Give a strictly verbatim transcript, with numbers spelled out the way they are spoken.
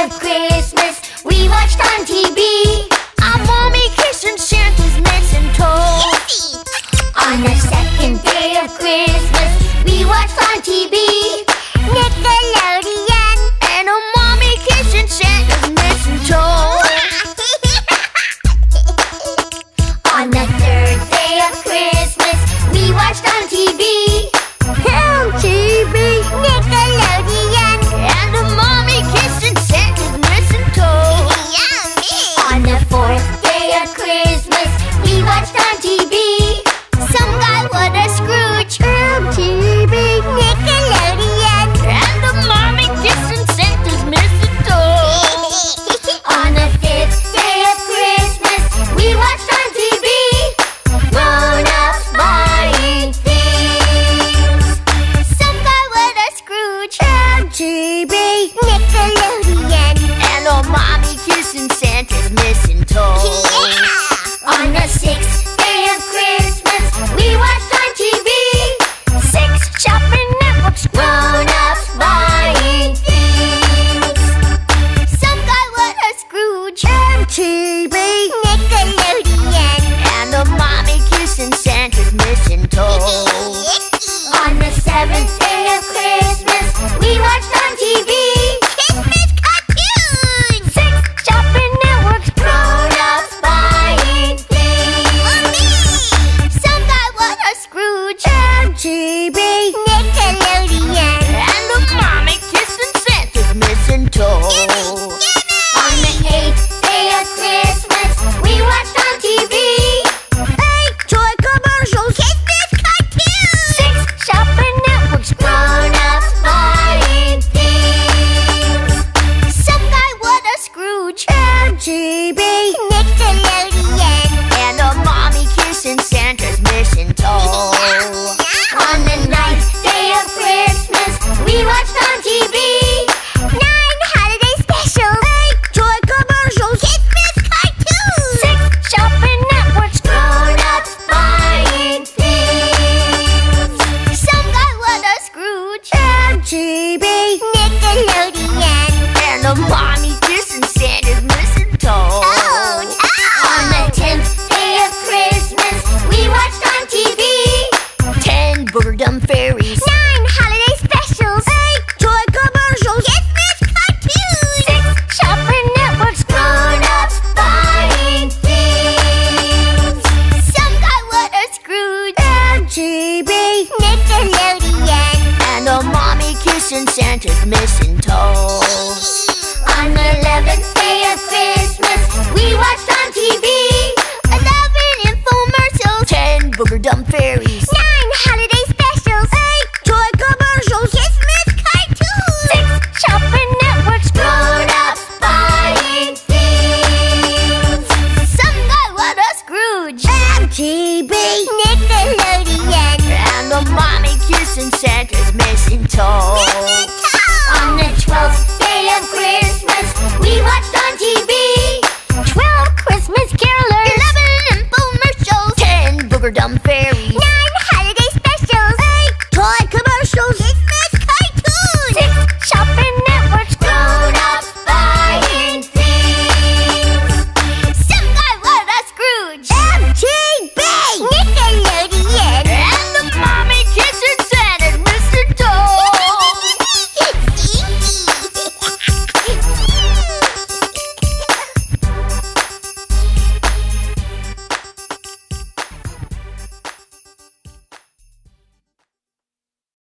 of Christmas, we watched on T V our mommy kissing Santa's mistletoe. On the second day of Christmas, we watched on T V Nickelodeon and a mommy kissing Santa's mistletoe. On the third day of Christmas, we watched on T V M T V Nickelodeon and a mommy kissing Santa's mistletoe. Yummy! On the fourth day of Christmas, we watched on T V Some Guy What a Scrooge. M T V Nickelodeon and a mommy kissing Santa's mistletoe. On the fifth day of Christmas, we watched on T V Grown-ups buying things. Some Guy What a Scrooge. M T V Nickelodeon and a mommy kissing Santa's mistletoe. Yeah! On the sixth day of Christmas, we watched on T V Six shopping networks. Grown-ups buying things. Some Guy What a Scrooge. M T V Nickelodeon and a mommy kissing Santa's mistletoe. On the seventh day of Christmas, we watched on T V Christmas cartoons. Six shopping networks. Grown-ups buying things. Some Guy What a Scrooge. M T V Nickelodeon and a mommy kissing Santa's mistletoe. On the eighth day of Christmas, we watched on T V eight toy commercials. Christmas cartoons. Six shopping networks. Grown-ups buying things. Some Guy What a Scrooge. M T V Nickelodeon and a mommy kissing Santa's mistletoe. On the ninth day of Christmas, we watched on T V nine holiday specials. Eight toy commercials. Christmas cartoons. Six shopping networks. Grown-ups buying things. Some Guy What a Scrooge. M T V Nickelodeon and a mommy kissing Santa's mistletoe. Oh no! On the tenth day of Christmas, we watched on T V Ten Boredom Fairies. Nine holiday specials. Eight toy commercials. Christmas cartoons. Six shopping networks. Grown-ups buying things. Some Guy What a Scrooge. M T V Nickelodeon and a mommy kissing Santa's mistletoe. On the eleventh day of Christmas, we watched on T V eleven infomercials. Ten Boredom Fairies. Nine holiday specials. Eight toy commercials. Christmas cartoons. Six shopping networks. Grown-ups buying things. Some Guy What a Scrooge. M T V Nickelodeon and a mommy kissing Santa's mistletoe. On the twelfth day of Christmas, we watched